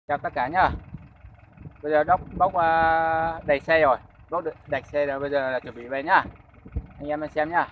Chào tất cả nhá. Bây giờ bốc đầy xe rồi, bốc được đầy xe rồi, bây giờ là chuẩn bị về nhá. Anh em xem nhá.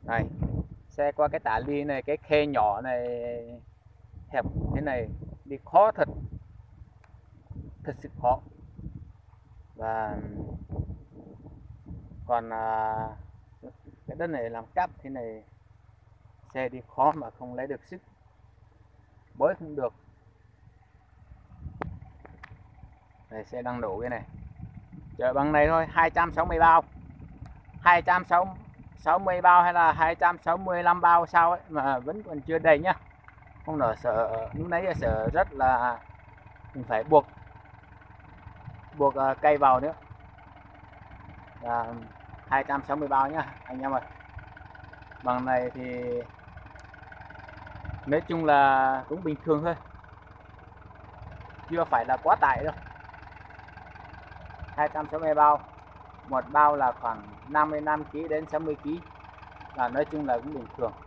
Này, xe qua cái tả ly này, cái khe nhỏ này hẹp thế này đi khó thật, thật sự khó. Và còn cái đất này làm cáp thế này, xe đi khó mà không lấy được sức, bới không được. Đây, xe đang đổ cái này, chở bằng này thôi, 260 bao, 260 bao hay là 265 bao sao ấy mà vẫn còn chưa đầy nhá. Không nở, sợ lúc nãy sợ rất là mình phải buộc cây vào nữa. Là 260 bao nhá anh em ơi. Bằng này thì nói chung là cũng bình thường thôi, chưa phải là quá tải đâu. 260 bao, một bao là khoảng 55 kg đến 60 kg, là nói chung là cũng bình thường.